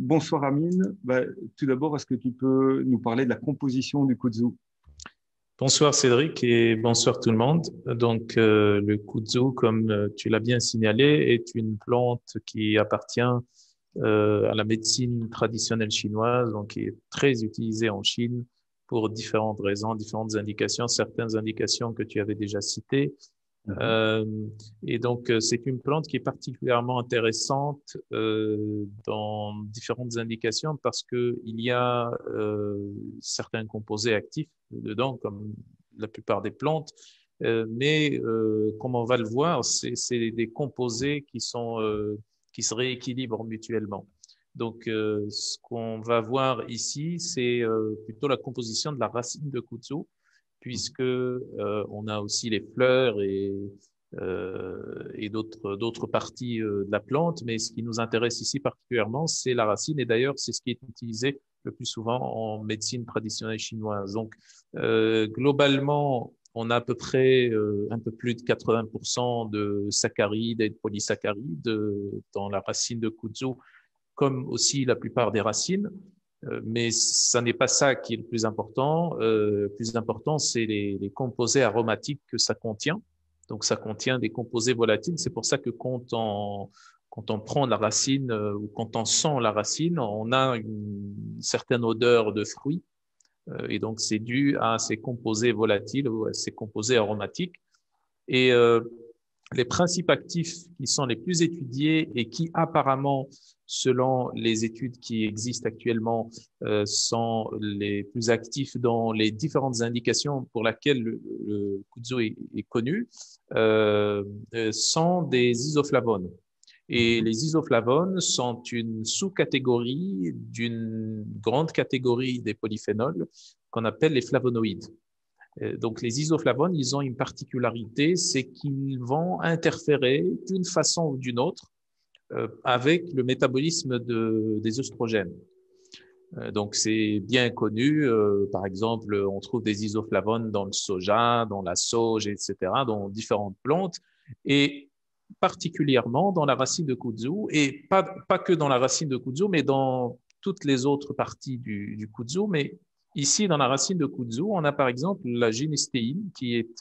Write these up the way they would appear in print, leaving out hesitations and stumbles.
Bonsoir Amine. Tout d'abord, est-ce que tu peux nous parler de la composition du kudzu? Bonsoir Cédric et bonsoir tout le monde. Donc, le kudzu, comme tu l'as bien signalé, est une plante qui appartient à la médecine traditionnelle chinoise, donc qui est très utilisée en Chine pour différentes raisons, différentes indications, certaines indications que tu avais déjà citées. Mhm. Euh, et donc, c'est une plante qui est particulièrement intéressante dans différentes indications parce que il y a certains composés actifs dedans, comme la plupart des plantes. Mais comme on va le voir, c'est des composés qui se rééquilibrent mutuellement. Donc, ce qu'on va voir ici, c'est plutôt la composition de la racine de kudzu puisque on a aussi les fleurs et d'autres parties de la plante, mais ce qui nous intéresse ici particulièrement, c'est la racine, et d'ailleurs, c'est ce qui est utilisé le plus souvent en médecine traditionnelle chinoise. Donc, globalement, on a à peu près un peu plus de 80% de saccharides et de polysaccharides dans la racine de kudzu, comme aussi la plupart des racines. Mais ça n'est pas ça qui est le plus important. Le plus important, c'est les composés aromatiques que ça contient. Donc, ça contient des composés volatiles. C'est pour ça que quand on prend la racine ou quand on sent la racine, on a une certaine odeur de fruits. Et donc, c'est dû à ces composés volatiles ou à ces composés aromatiques. Et les principes actifs qui sont les plus étudiés et qui apparemment, selon les études qui existent actuellement, sont les plus actifs dans les différentes indications pour lesquelles le kudzu est connu, sont des isoflavones. Et Mhm. les isoflavones sont une sous-catégorie d'une grande catégorie des polyphénols qu'on appelle les flavonoïdes. Donc, les isoflavones, ils ont une particularité, c'est qu'ils vont interférer d'une façon ou d'une autre avec le métabolisme des œstrogènes. Donc, c'est bien connu. Par exemple, on trouve des isoflavones dans le soja, dans la sauge, etc., dans différentes plantes, et particulièrement dans la racine de kudzu, et pas que dans la racine de kudzu, mais dans toutes les autres parties du kudzu. Mais ici, dans la racine de kudzu, on a par exemple la génistéine, qui est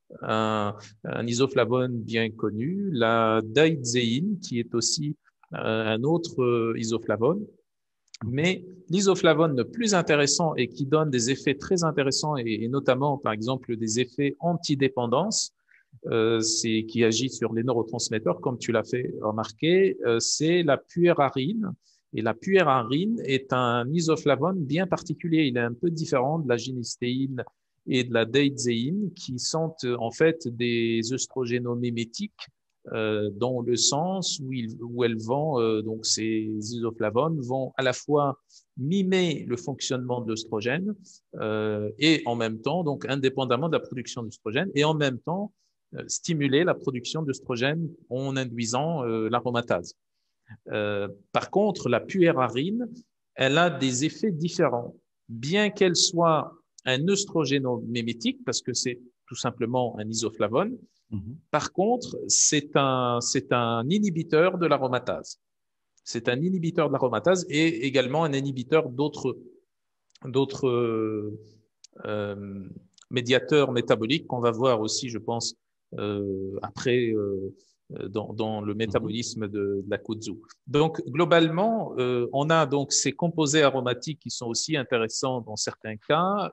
un isoflavone bien connu, la daidzeine, qui est aussi un autre isoflavone. Mhm. Mais l'isoflavone le plus intéressant et qui donne des effets très intéressants, et notamment, par exemple, des effets antidépendance, c'est qui agit sur les neurotransmetteurs, comme tu l'as fait remarquer, c'est la puérarine. Et la puérarine est un isoflavone bien particulier. Il est un peu différent de la génistéine et de la daidzeine, qui sont en fait des œstrogénomimétiques dans le sens où elles vont, donc ces isoflavones vont à la fois mimer le fonctionnement de l'œstrogène et en même temps, donc indépendamment de la production d'œstrogène, et en même temps stimuler la production d'œstrogène en induisant l'aromatase. Par contre, la puérarine, elle a des effets différents. Bien qu'elle soit un œstrogénomimétique, parce que c'est tout simplement un isoflavone, Mhm. par contre, c'est un inhibiteur de l'aromatase. C'est un inhibiteur de l'aromatase et également un inhibiteur d'autres euh, médiateurs métaboliques qu'on va voir aussi, je pense, après dans le Mhm. métabolisme de la kudzu. Donc, globalement, on a donc ces composés aromatiques qui sont aussi intéressants dans certains cas.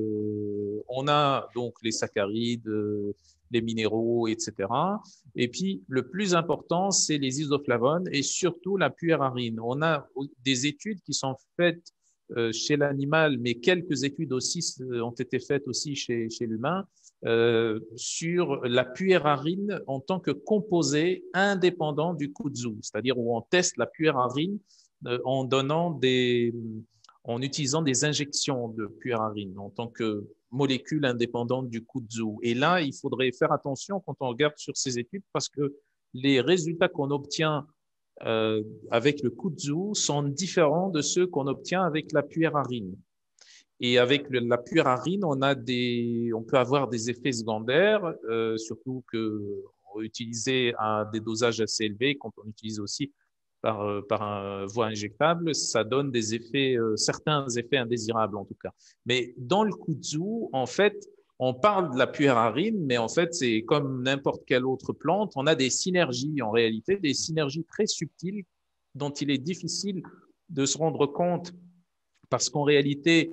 On a donc les saccharides, les minéraux, etc. Et puis, le plus important, c'est les isoflavones et surtout la puérarine. On a des études qui sont faites chez l'animal, mais quelques études aussi ont été faites aussi chez l'humain sur la puérarine en tant que composé indépendant du kudzu, c'est-à-dire où on teste la puérarine en en utilisant des injections de puérarine en tant que molécule indépendante du kudzu. Et là, il faudrait faire attention quand on regarde sur ces études parce que les résultats qu'on obtient avec le kudzu sont différents de ceux qu'on obtient avec la puérarine. Et avec la puérarine, on peut avoir des effets secondaires, surtout que utilisé à des dosages assez élevés, quand on utilise aussi par un voie injectable, ça donne des effets, certains effets indésirables en tout cas. Mais dans le kudzu, en fait, on parle de la puérarine, mais en fait, c'est comme n'importe quelle autre plante. On a des synergies en réalité, des synergies très subtiles dont il est difficile de se rendre compte parce qu'en réalité,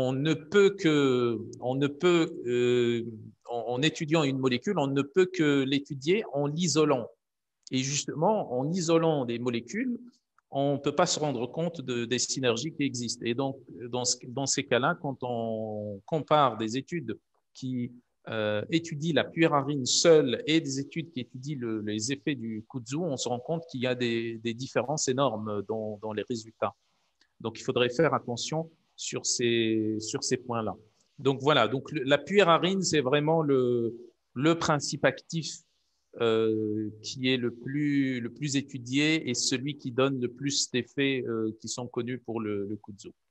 en étudiant une molécule, on ne peut que l'étudier en l'isolant. Et justement, en isolant des molécules, on ne peut pas se rendre compte des synergies qui existent. Et donc, dans ces cas-là, quand on compare des études qui étudient la puérarine seule et des études qui étudient les effets du kudzu, on se rend compte qu'il y a des différences énormes dans les résultats. Donc, il faudrait faire attention sur ces points-là. Donc, voilà. Donc, la puérarine, c'est vraiment le principe actif qui est le plus étudié et celui qui donne le plus d'effets qui sont connus pour le kudzu.